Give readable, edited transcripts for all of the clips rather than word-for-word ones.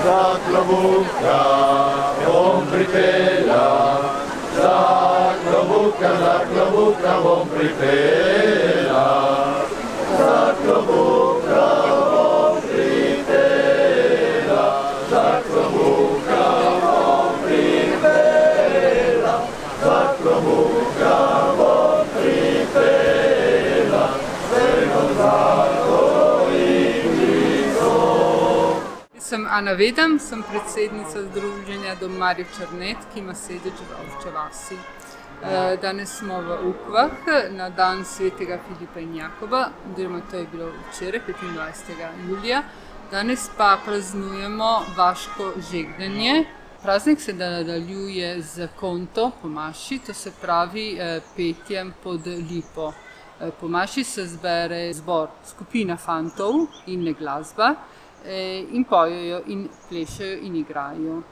za klobuka bom pripela, za klobuka bom pripela, za klobuka bom pripela, za klobuka bom pripela, za klobuka bom pripela, vsego zlato in visoko. Sem Ana Vedem, sem predsednica Združenja Domarjev Črnet, ki ima sedež v Ovčji vasi. Danes smo v Ukvah na dan svetega Filipa in Jakoba, oziroma to je bilo včeraj, 25. julija. Danes pa praznujemo vaško žegdanje. Praznik se nadaljuje z konto po maši, to se pravi petjem pod lipo. Po maši se zbere zbor, skupina fantov in ne glasba, in pojejo in plešejo in igrajo.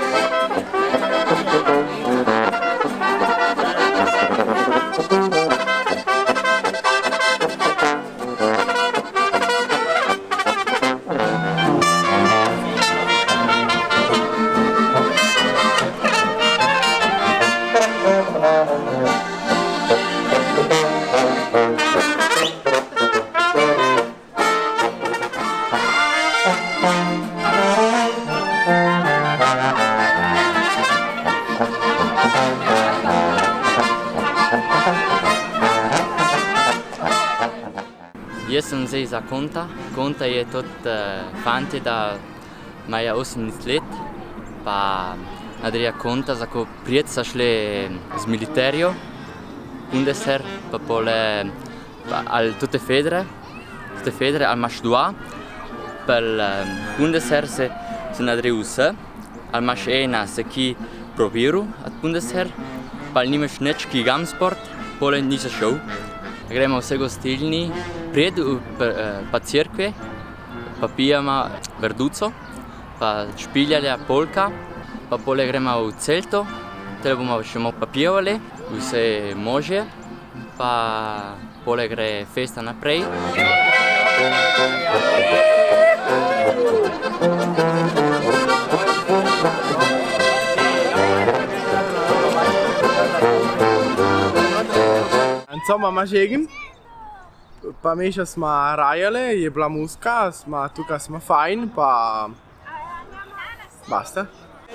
Jaz sem zdaj za konta. Konta je tudi fantje, da imajo 18 let, pa nadreja konta, za ko prijeti so šli z militerijo, Bundesheer, pa pole, ali tute federe, ali imaš dva, pa Bundesheer se nadreja vse, ali imaš ena, se ki probiru od Bundesheer, pa nimaš nič, ki gam sport, pole nisi šel. Gremo vse gostilni, prijedu pa cerkve, pa pijemo verduco, pa špiljalja, polka, pa pole gremo v celto, tle bomo še malo papijevali, vse može, pa pole gre festa naprej. Mama žegim, pa meša smo rajale, je bila muska, tukaj smo fajn, pa basta.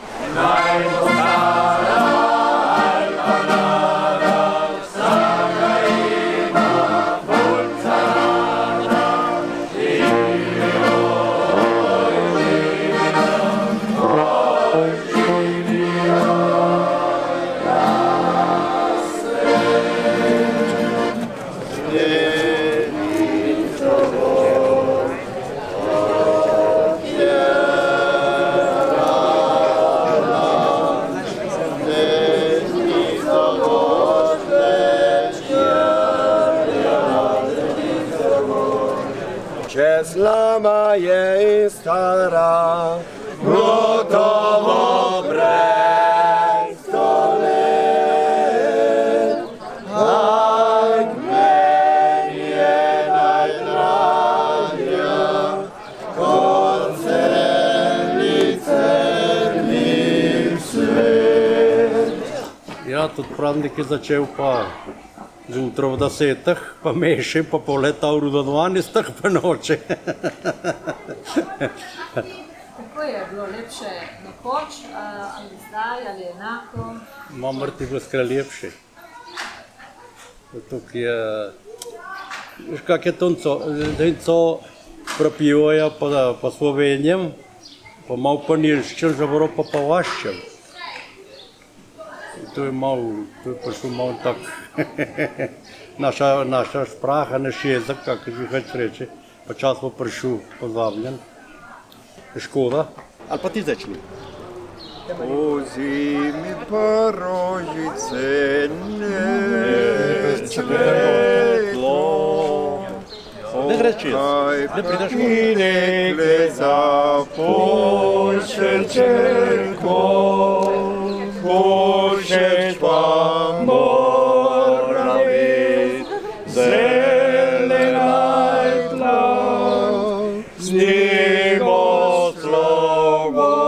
Če slama je stara, gotovo brez 100 let. Aj, meni je najdražja, kot celih svet. Ja, tudi praznik je začel pa zjutraj v 10, pa meši, pa poleta v 12, pa noče. Kako je bilo lepše nekoč, ali zdaj, ali enako? Mrtvi bilo skoraj lepše. Tukaj je, veš kak je to propivajo po Slovenjem, pa malo po nilščem, žabro pa po vaščem. To je prišel malo tak, naša spraha, naš jezik, kako že hoč reče, pa čas bo prišel pozabljen. Škoda. Ali pa ti začni. Po zimi pa rožice ne cvetlo, Ne gre čez, ne prideš in nekle započne čerko. Všeč pa mora biti zelena tla, z nebo slovo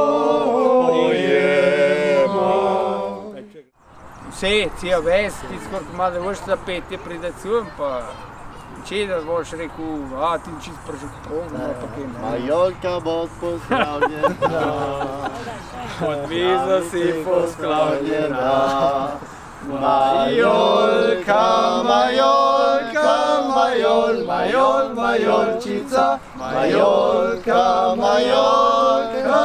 Sì, zia Ves, ti scordi ma devo sapere predazione, pa. C'è da vostra recu, ti ci preoccupo, ma perché? Maiolca bosco sclaudierà, Od viso si posclaudierà. Maiolca, Maiolca, Maiol, Maiolcica, Maiolca, Maiolca,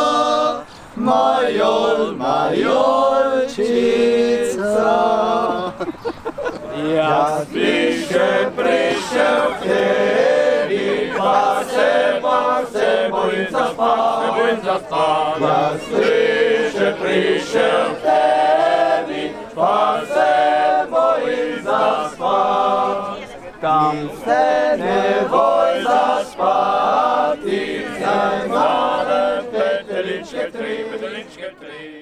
Maiolcica. Ja spliše prišel k tebi, pa se bojim zaspat, Ja spliše prišel k tebi, pa se bojim zaspat. Tam se ne boj zaspati, za male peteličke tri.